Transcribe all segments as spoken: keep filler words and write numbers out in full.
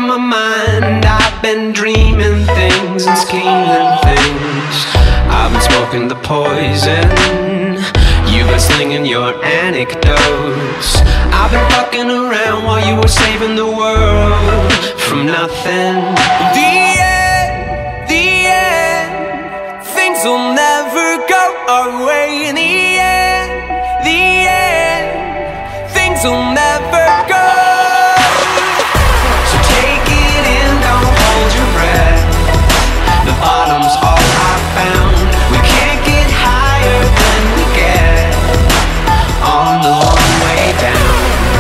my mind. I've been dreaming things and scheming things. I've been smoking the poison, you've been slinging your anecdotes. I've been fucking around while you were saving the world from nothing. The end, the end, things will never go our way. In the end, the end, things will never go. So take it in, don't hold your breath. The bottom's all I found. We can't get higher than we get on the long way down.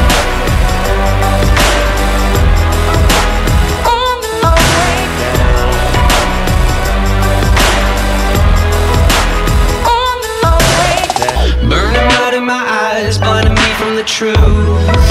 On the long way down. On the long way down. Burning mud in my eyes, blinding me from the truth.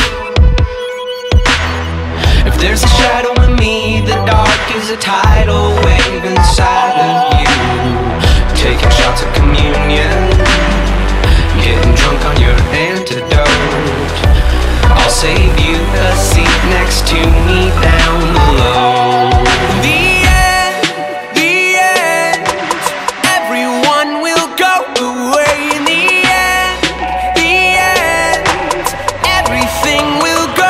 If there's a shadow in me, the dark is a tidal wave inside of you. Taking shots of communion, getting drunk on your antidote. I'll save you a seat next to me down below. The end, the end, everyone will go away. In the end, the end, everything will go.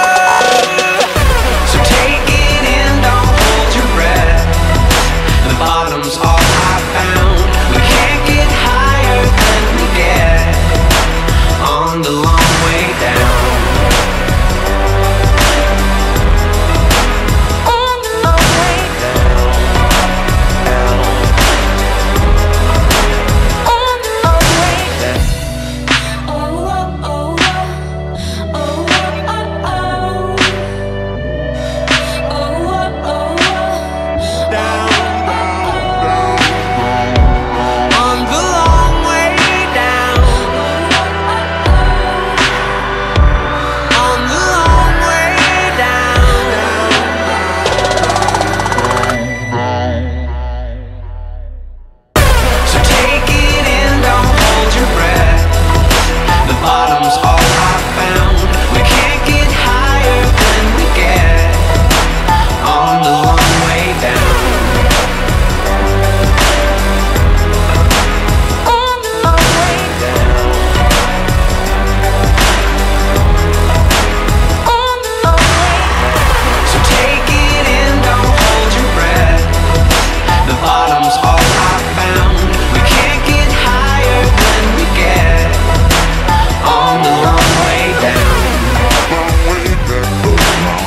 So take it in, don't hold your breath. The bottom's all I found. We can't get higher than we get on the long way down. On the long way down. On the long way down. Oh, oh, oh, oh, oh, oh, oh. Oh, oh, oh, oh. Down. On the long way down. On the long way down. So take it in, don't hold your breath. The bottom's all I found. We can't get higher than we get on the long way down. On the long way down. On the long way down. So take it in, don't hold your breath. The bottom's all I found. We can't get higher than we get on the long way down. On the long way down.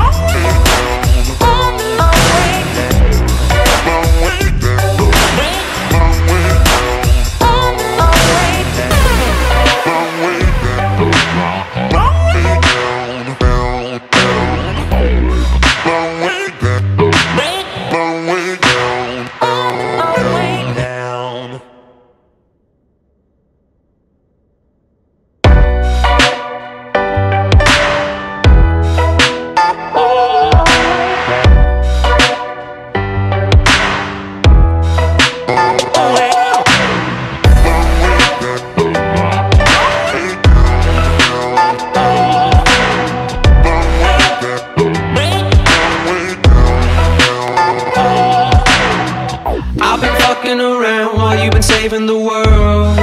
I've been fucking around while you've been saving the world.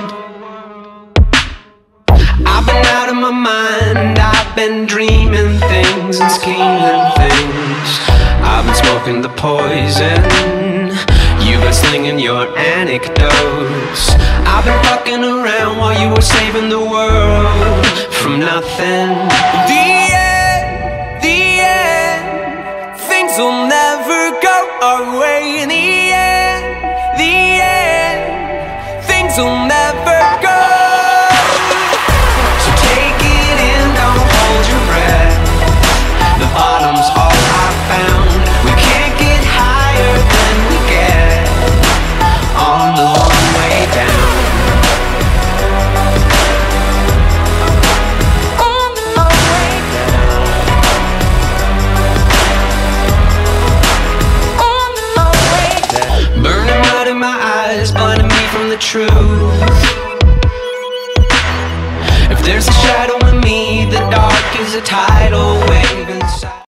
I've been out of my mind. I've been dreaming things and scheming things. I've been smoking the poison, you've been slinging your anecdotes. I've been fucking around while you were saving the world from nothing. The end, the end, things will never go our way. In the end, the end, things will never go. So take it in, don't hold your breath. The bottom's all I found. We can't get higher than we get on the long way down. On the long way down. On the long way down. Burning mud in my eyes, blinding me from the truth. If there's a shadow in me, the dark is a tidal wave inside.